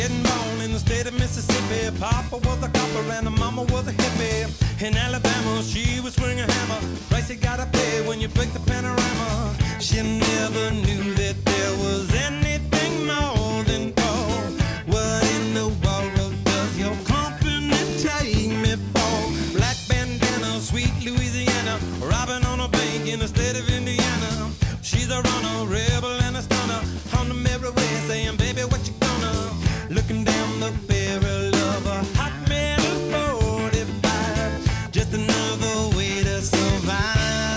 getting born in the state of Mississippi. Papa was a copper and mama was a hippie. In Alabama, she was swinging a hammer. Price you gotta pay when you break the panorama. She never knew that there was anything more than gold. What in the world does your company take me for? Black bandana, sweet Louisiana, robbing on a bank in the state of Indiana. She's a runner, rebel and a stunner. On the merry way saying, baby, what you gonna? Looking down the barrel of a hot metal 45. Just another way to survive.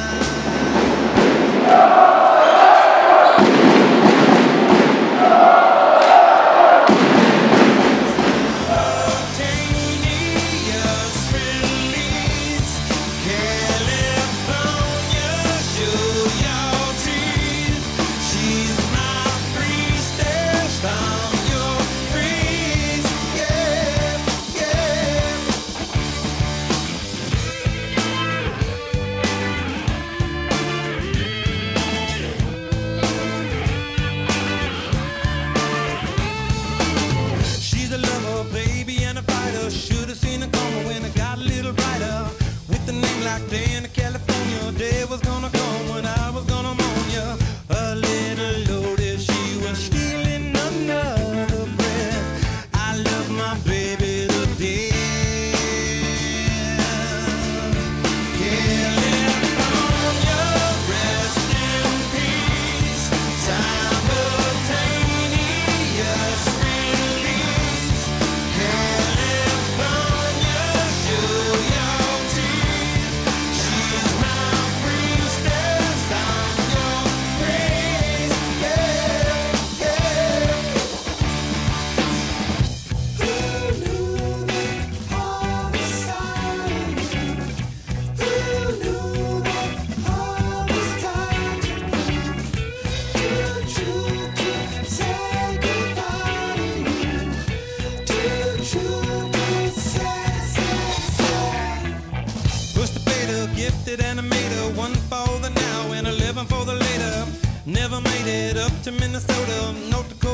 Gifted animator, one for the now and 11 for the later. Never made it up to Minnesota, North Dakota.